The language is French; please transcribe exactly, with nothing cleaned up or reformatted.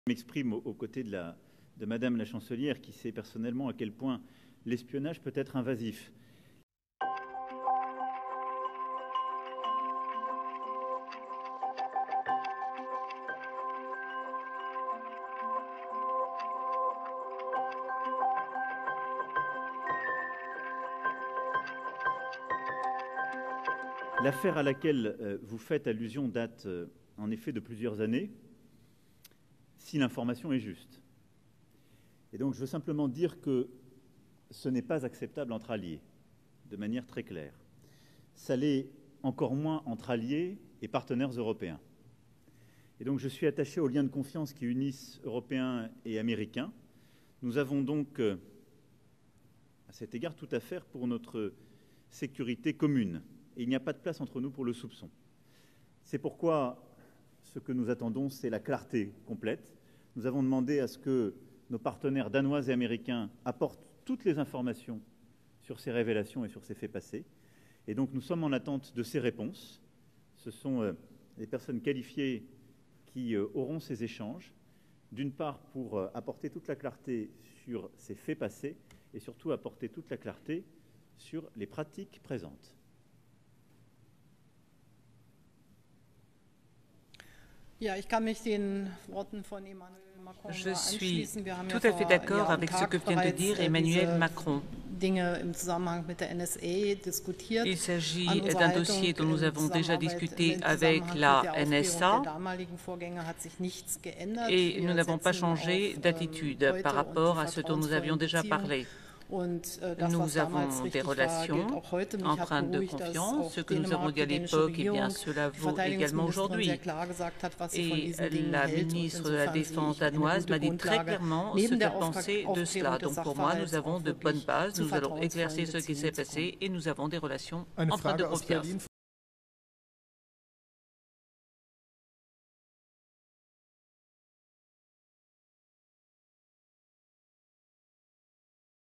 m'exprime aux côtés de, la, de Madame la chancelière qui sait personnellement à quel point l'espionnage peut être invasif. L'affaire à laquelle euh, vous faites allusion date euh, en effet de plusieurs années, si l'information est juste. Et donc je veux simplement dire que ce n'est pas acceptable entre alliés, de manière très claire. Ça l'est encore moins entre alliés et partenaires européens. Et donc je suis attaché aux liens de confiance qui unissent Européens et Américains. Nous avons donc, euh, à cet égard, tout à faire pour notre sécurité commune. Et il n'y a pas de place entre nous pour le soupçon. C'est pourquoi ce que nous attendons, c'est la clarté complète. Nous avons demandé à ce que nos partenaires danois et américains apportent toutes les informations sur ces révélations et sur ces faits passés. Et donc nous sommes en attente de ces réponses. Ce sont euh, des personnes qualifiées qui euh, auront ces échanges, d'une part pour euh, apporter toute la clarté sur ces faits passés et surtout apporter toute la clarté sur les pratiques présentes. Je suis tout à fait d'accord avec ce que vient de dire Emmanuel Macron. Il s'agit d'un dossier dont nous avons déjà discuté avec la N S A et nous n'avons pas changé d'attitude par rapport à ce dont nous avions déjà parlé. Nous avons des relations empreintes de confiance. Ce que nous avons dit à l'époque, eh bien, cela vaut également aujourd'hui. Et la ministre de la Défense danoise m'a dit très clairement ce qu'elle pensait de cela. Donc pour moi, nous avons de bonnes bases. Nous allons éclaircir ce qui s'est passé et nous avons des relations empreintes de confiance.